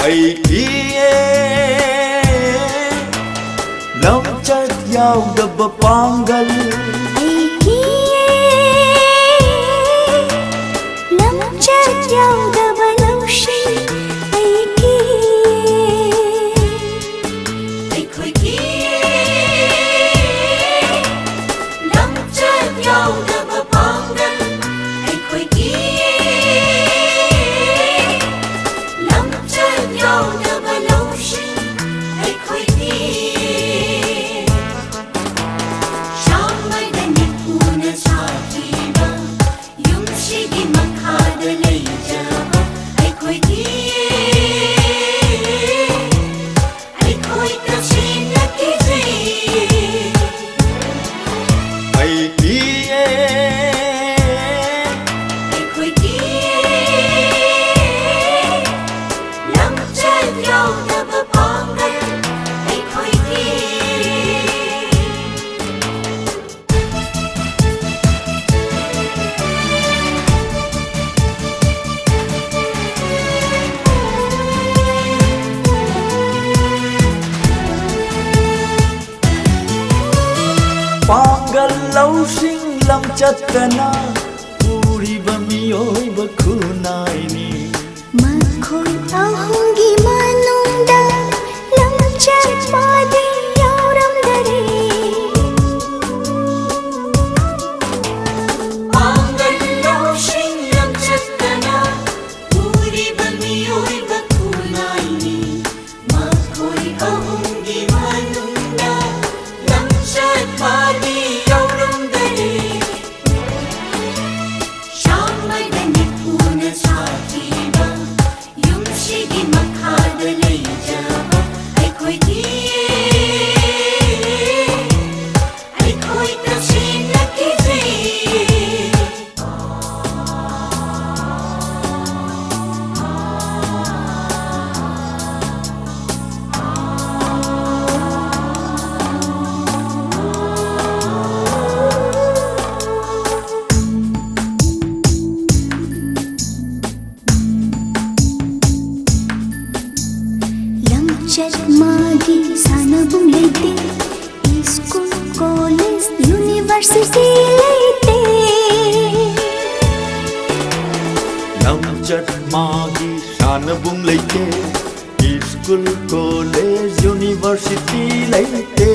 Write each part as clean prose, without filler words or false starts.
ꯑꯩꯒꯤꯌꯦ ꯂꯝꯆꯠ ꯌꯥꯎꯗꯕ ꯄꯥꯡꯒꯜ ꯑꯩꯒꯤꯌꯦ ꯂꯝꯆꯠ ꯌꯥꯎꯗꯕ ꯂꯧꯁꯤꯡ ꯄꯥꯡꯒꯜ ꯂꯧꯁꯤꯡ ꯂꯝꯆꯠꯇꯅ ꯎꯔꯤꯕ ꯃꯤꯑꯣꯏꯕ ꯈꯨꯟꯅꯥꯏꯅꯤ ꯃꯈꯣꯏ ꯑꯍꯨꯝꯒꯤ ꯃꯅꯨꯡꯗ ꯂꯝꯆꯠ ꯄꯥꯗꯤ ꯌꯥꯎꯔꯝꯗꯔꯦ ꯄꯥꯡꯒꯜ ꯂꯧꯁꯤꯡ ꯂꯝꯆꯠꯇꯅ ꯎꯔꯤꯕ ꯃꯤꯑꯣꯏꯕ ꯈꯨꯟꯅꯥꯏꯅꯤ ꯃꯈꯣꯏ ꯑꯍꯨꯝꯒꯤ ꯃꯅꯨꯡꯗ ꯂꯝꯆꯠ ꯄꯥꯗꯤ ꯌꯥꯎꯔꯝꯗꯔꯦ ꯁꯥꯃꯩꯗ ꯅꯤꯐꯨꯅ ꯁꯥꯈꯤꯕ ꯌꯨꯝꯁꯤꯒꯤ ꯃꯈꯥꯗ ꯂꯩꯖꯕ ꯑꯩꯈꯣꯏꯗꯤ ꯑꯩꯈꯣꯏ ꯇꯁꯦꯡꯅ ꯀꯤꯖꯩ ꯂꯝꯆꯠ ꯃꯥꯒꯤ ꯁꯥꯟꯅꯕꯨꯡ ꯂꯩꯇꯦ ꯁ꯭ꯀꯨꯜ ꯀꯣꯂꯦꯖ ꯌꯨꯅꯤꯚꯔꯁꯤꯇꯤ ꯂꯩꯇꯦ ꯂꯝꯆꯠ ꯃꯥꯒꯤ ꯁꯥꯟꯅꯕꯨꯡ ꯂꯩꯇꯦ ꯁ꯭ꯀꯨꯜ ꯀꯣꯂꯦꯖ ꯌꯨꯅꯤꯚꯔꯁꯤꯇꯤ ꯂꯩꯇꯦ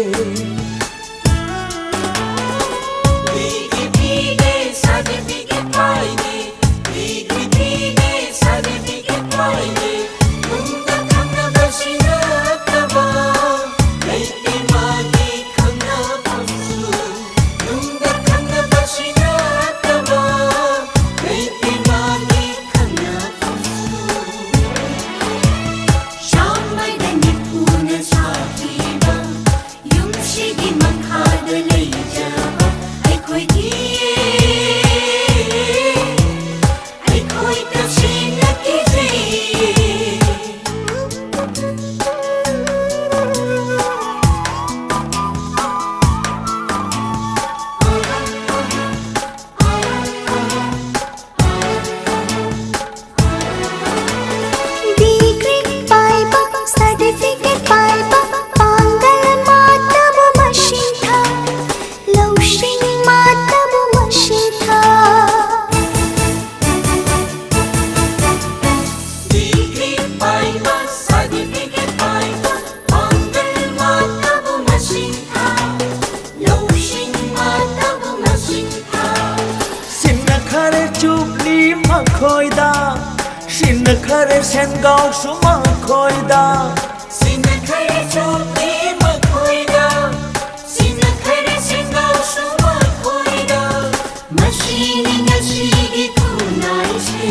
ꯃꯈꯣꯏꯗ ꯁꯤꯟꯅ ꯈꯔꯦ ꯁꯦꯟꯒꯥꯎꯁꯨ ꯃꯈꯣꯏꯗ ꯁꯤꯟꯅ ꯈꯔꯦ ꯆꯣꯞꯂꯤ ꯃꯈꯣꯏꯗ ꯁꯤꯟꯅ ꯈꯔꯦ ꯁꯦꯟꯒꯥꯎꯁꯨ ꯃꯈꯣꯏꯗ ꯃꯁꯤꯅꯤ ꯉꯁꯤꯒꯤ ꯈꯨꯟꯅꯥꯏꯁꯦ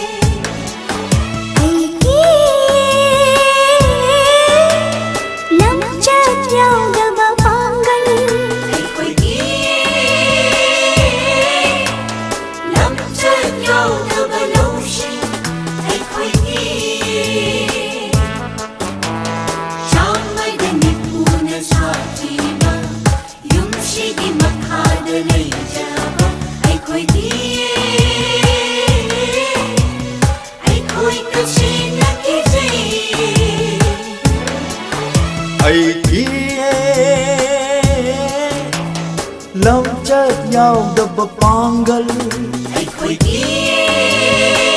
ꯂꯝꯆꯠ ꯌꯥꯎꯗꯕ ꯄꯥꯡꯒꯜ ꯑꯩꯈꯣꯏꯒꯤ ꯂꯝꯆꯠ ꯌꯥꯎꯗꯕ ꯂꯧꯁꯤꯡ ꯑꯩꯈꯣꯏꯒꯤ ꯁꯥꯃꯩꯗ ꯅꯤꯐꯨꯅ ꯁꯥꯈꯤꯕ ꯌꯨꯝꯁꯤꯒꯤ ꯃꯈꯥꯗ ꯂꯩꯖꯕ ꯑꯩꯈꯣꯏꯗꯤ ꯑꯩꯈꯣꯏ ꯇꯁꯦꯡꯅ ꯀꯤꯖꯩ ꯑꯩꯒꯤ ꯂꯝꯆꯠ ꯌꯥꯎꯗꯕ ꯄꯥꯡꯒꯜ ꯑꯩꯈꯣꯏꯒꯤ